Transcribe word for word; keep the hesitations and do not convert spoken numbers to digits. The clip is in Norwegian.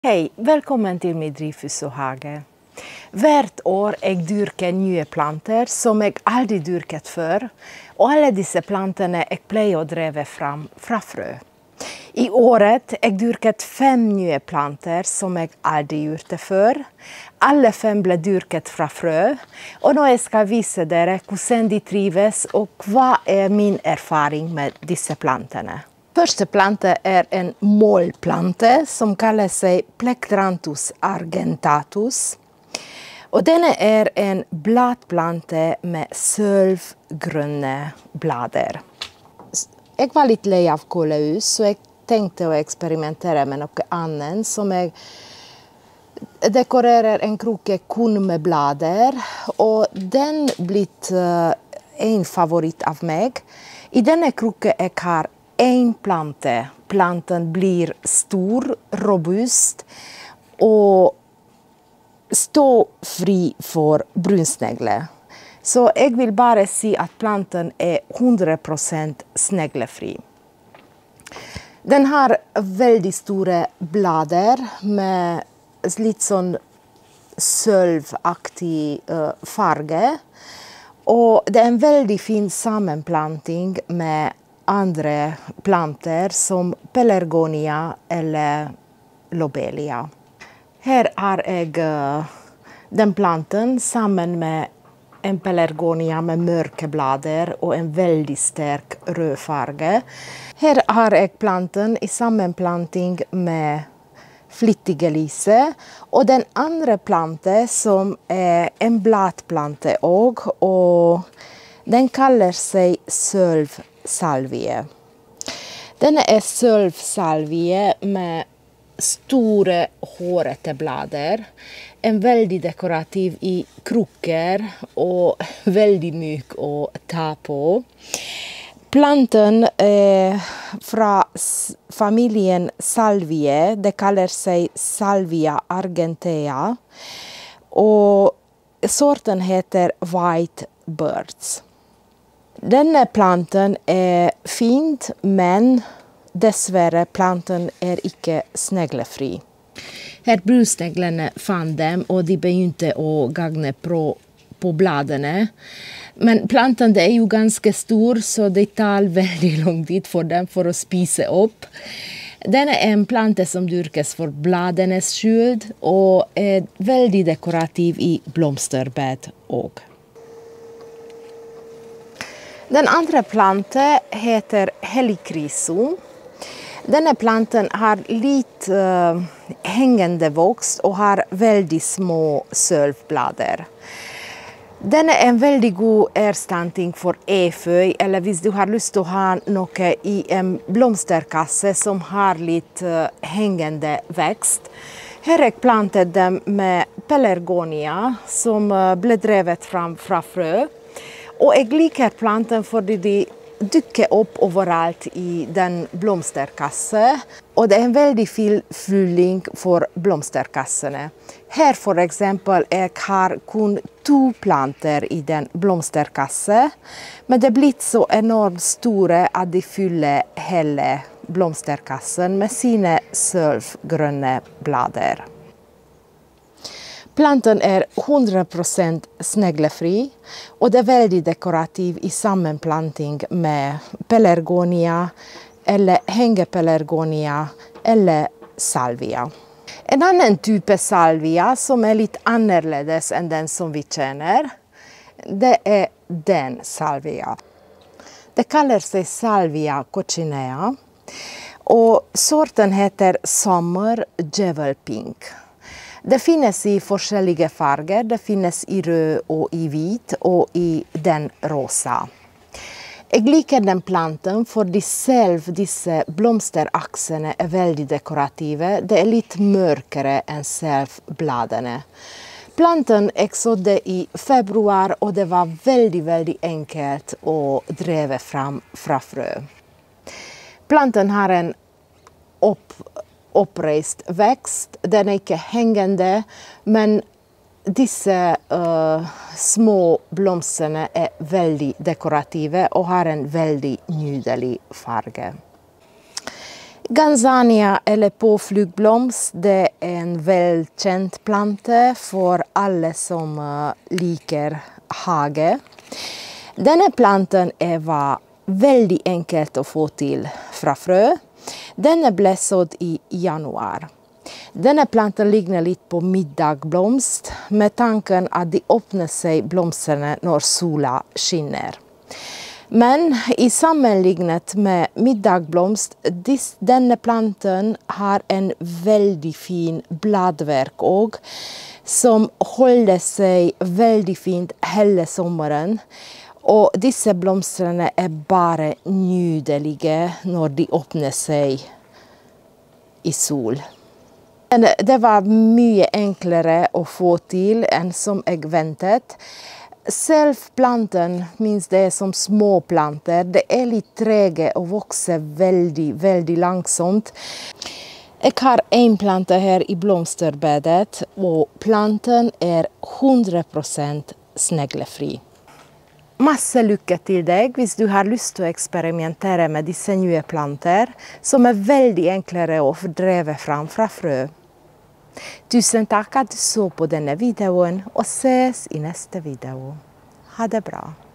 Hei, velkommen til min drivhus og hage. Hvert år jeg dyrker nye planter som jeg aldri dyrket før, og alle disse plantene jeg pleier å dreve fram fra frø. I året jeg dyrket fem nye planter som jeg aldri gjorde før. Alle fem ble dyrket fra frø, og nå jeg skal vise dere hvordan de trives og hva er min erfaring med disse plantene. Første plante er en målplante som kaller seg Plectranthus argentatus. Og denne er en bladplante med sølvgrønne blader. Jeg var litt lei av kålehus, så jeg tenkte å eksperimentere med noe annet. Som jeg dekorerer en krukke kun med blader, og den blitt uh, en favoritt av meg. I denne krukke jeg har en plante. Planten blir stor, robust og står fri for brunsnegler. Så jeg vil bare si at planten er hundre prosent sneglefri. Den har veldig store blader med litt sånn sølvaktig uh, farge. Og det er en veldig fin sammenplanting med andre planter som pelargonia eller lobelia. Her har jeg uh, den planten sammen med en pelargonia med mørke blader og en veldig sterk rød farge. Her har jeg planten i sammenplanting med flittige lise, og den andre plante som er en bladplante også, og den kaller seg sølvsalvie. Denne er sølvsalvie med store, hårete blader. En veldig dekorativ i krukker og veldig myk å ta på. Planten er fra familien salvie. Det kaller seg Salvia argentea. Og sorten heter White birds. Denne planten er fint, men dessverre planten er ikke sneglefri. Her brunsneglene fant dem, og de begynte å gagne på, på bladene. Men planten er jo ganske stor, så det tar veldig lang tid for dem for å spise opp. Denne er en plante som dyrkes for bladenes skyld, og er veldig dekorativ i blomsterbed også. Den andre planten heter helikrisom. Denne planten har litt uh, hengende vokst og har veldig små sølvblader. Denne er en veldig god erstatning for eføy, eller hvis du har lyst til å ha noe i en blomsterkasse som har litt uh, hengende vekst. Her har jeg plantet dem med pelargonia som uh, ble drevet fram fra frø. Og jeg liker planten fordi de dukker opp overalt i den blomsterkassen. Og det er en veldig fin fylling for blomsterkassene. Her for eksempel jeg har kun to planter i den blomsterkassen. Men det er blitt så enormt store at de fyller hele blomsterkassen med sine sølvgrønne blader. Planten er hundre prosent sneglefri, og det er veldig dekorativ i sammenplanting med pelargonia, eller hengepelargonia, eller salvia. En annen type salvia som er litt annerledes enn den som vi kjenner, det er den salvia. Det kaller seg salvia coccinea, og sorten heter Summer Jewel Pink. Det finnes i forskjellige farger. Det finnes i rød og i hvit og i den rosa. Jeg liker den planten fordi selv disse blomsteraksene er veldig dekorative. Det er litt mørkere enn selv bladene. Planten jeg sådde i februar, og det var veldig, veldig enkelt å dreve fram fra frø. Planten har en opp oppreist vekst. Den er ikke hengende, men disse uh, små blomstene er veldig dekorative og har en veldig nydelig farge. Ganzania eller påfluggblomst, det er en velkjent plante for alle som liker hage. Denne planten var veldig enkelt å få til fra frø. Denne ble sådd i januar. Denne planten ligner litt på middagblomst, med tanken at de åpner seg blomstene når sola skinner. Men i sammenlignet med middagblomst, denne planten har en veldig fin bladverk også, som holder seg veldig fint hele sommeren. Og disse blomstene er bare nydelige når de åpner seg i sol. Det var mye enklere å få til enn som jeg ventet. Selv planten, minst det er som små planter, det er litt trege og vokser veldig, veldig langsomt. Jeg har en plante her i blomsterbedet, og planten er hundre prosent sneglefri. Masse lykke til deg hvis du har lyst til å eksperimentere med disse nye planter, som er veldig enklere å fordreve fram fra frø. Tusen takk at du så på denne videoen, og ses i neste video. Ha det bra.